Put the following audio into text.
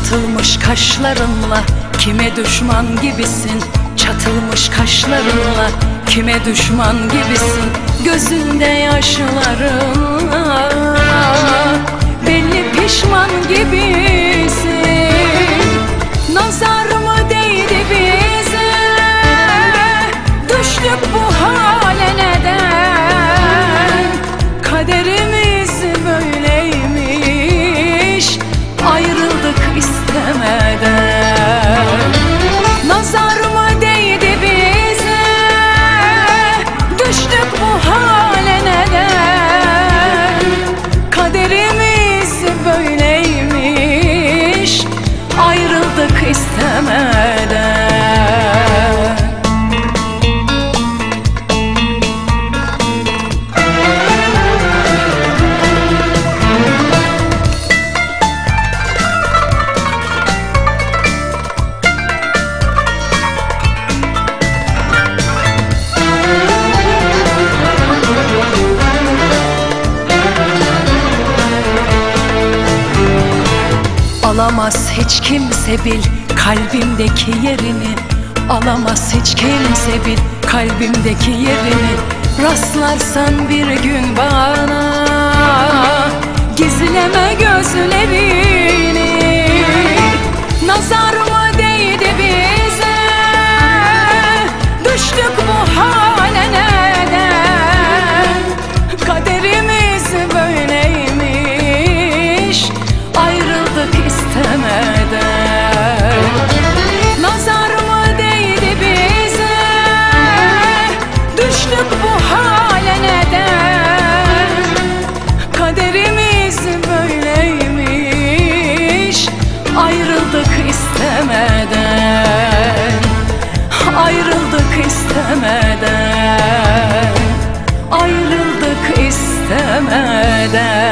Çatılmış kaşlarınla kime düşman gibisin? Çatılmış kaşlarınla kime düşman gibisin? Gözünde yaşlarınla belli pişman gibisin. Nazar mı değdi bize? Düştük bu hale neden? Kaderimiz böyleymiş, ayrıldık istemeden. Nazar mı değdi bize? Düştük bu hale neden? Kaderimiz böyleymiş, ayrıldık istemeden. Alamaz hiç kimse bil kalbimdeki yerini. Alamaz hiç kimse bil kalbimdeki yerini. Rastlarsan bir gün bana, gizleme gözlerini. Nazar mı değdi bize? Düştük bu hale neden? Kaderimiz böyleymiş, ayrıldık istemeden. Nazar mı değdi bize? Düştük bu hale neden? Kaderimiz böyleymiş, ayrıldık istemeden. Ayrıldık istemeden. Ayrıldık istemeden.